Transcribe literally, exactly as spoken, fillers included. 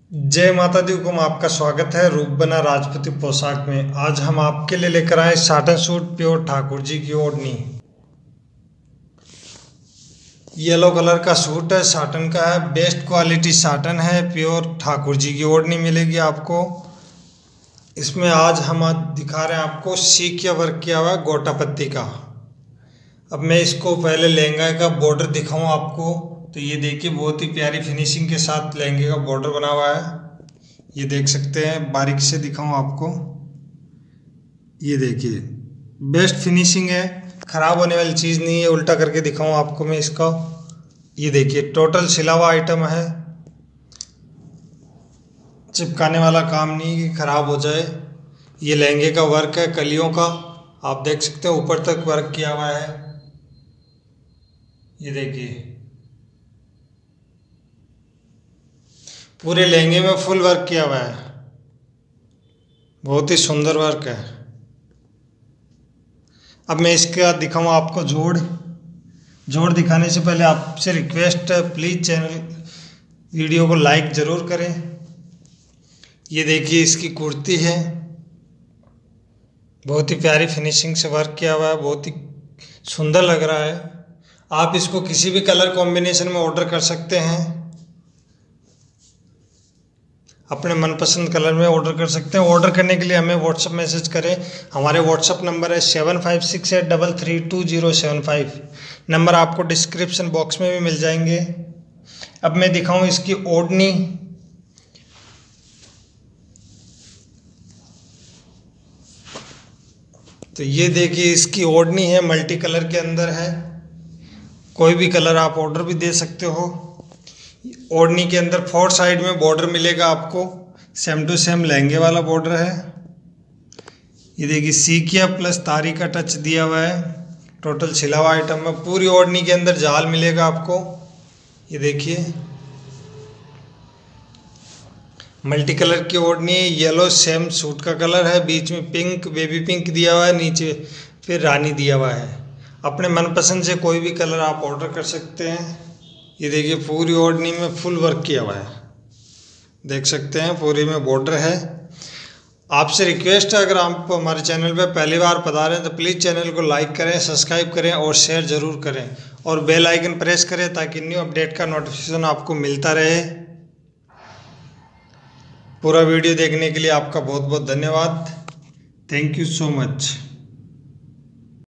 जय माता दी हुकुम। आपका स्वागत है रूपबना राजपूती पोशाक में। आज हम आपके लिए लेकर आए satin suit pure Thakur ji की ओढ़नी। येलो कलर का सूट है, साटन का है, बेस्ट क्वालिटी साटन है, प्योर ठाकुर जी की ओढ़नी मिलेगी आपको। इसमें आज हम आज दिखा रहे हैं आपको सीकिया वर्क किया हुआ है गोटा पत्ती का। अब मैं इसको पहले लहंगा का बॉर्डर दिखाऊं आपको, तो ये देखिए बहुत ही प्यारी फिनिशिंग के साथ लहंगे का बॉर्डर बना हुआ है। ये देख सकते हैं, बारीक से दिखाऊं आपको। ये देखिए बेस्ट फिनिशिंग है, ख़राब होने वाली चीज़ नहीं है। उल्टा करके दिखाऊं आपको मैं इसका। ये देखिए टोटल सिला हुआ आइटम है, चिपकाने वाला काम नहीं कि ख़राब हो जाए। ये लहंगे का वर्क है कलियों का, आप देख सकते हैं ऊपर तक वर्क किया हुआ है। ये देखिए पूरे लहंगे में फुल वर्क किया हुआ है, बहुत ही सुंदर वर्क है। अब मैं इसके बाद दिखाऊँ आपको जोड़। जोड़ दिखाने से पहले आपसे रिक्वेस्ट है, प्लीज़ चैनल वीडियो को लाइक ज़रूर करें। ये देखिए इसकी कुर्ती है, बहुत ही प्यारी फिनिशिंग से वर्क किया हुआ है, बहुत ही सुंदर लग रहा है। आप इसको किसी भी कलर कॉम्बिनेशन में ऑर्डर कर सकते हैं, अपने मनपसंद कलर में ऑर्डर कर सकते हैं। ऑर्डर करने के लिए हमें व्हाट्सअप मैसेज करें। हमारे व्हाट्सअप नंबर है seven five six eight double three two zero seven five. Number आपको डिस्क्रिप्शन बॉक्स में भी मिल जाएंगे। अब मैं दिखाऊं इसकी ओढ़नी। तो ये देखिए इसकी ओढ़नी है, मल्टी कलर के अंदर है, कोई भी कलर आप ऑर्डर भी दे सकते हो। ओढ़नी के अंदर फोर साइड में बॉर्डर मिलेगा आपको, सेम टू सेम लहंगे वाला बॉर्डर है। ये देखिए सीकिया प्लस तारी का टच दिया हुआ है, टोटल सिला हुआ आइटम में। पूरी ओढ़नी के अंदर जाल मिलेगा आपको। ये देखिए मल्टी कलर की ओढ़नी है, येलो सेम सूट का कलर है, बीच में पिंक बेबी पिंक दिया हुआ है, नीचे फिर रानी दिया हुआ है। अपने मनपसंद से कोई भी कलर आप ऑर्डर कर सकते हैं। ये देखिए पूरी ओढ़नी में फुल वर्क किया हुआ है, देख सकते हैं पूरी में बॉर्डर है। आपसे रिक्वेस्ट है, अगर आप हमारे चैनल पे पहली बार पधारे हैं तो प्लीज़ चैनल को लाइक करें, सब्सक्राइब करें और शेयर ज़रूर करें, और बेल आइकन प्रेस करें ताकि न्यू अपडेट का नोटिफिकेशन आपको मिलता रहे। पूरा वीडियो देखने के लिए आपका बहुत बहुत धन्यवाद। Thank you so much.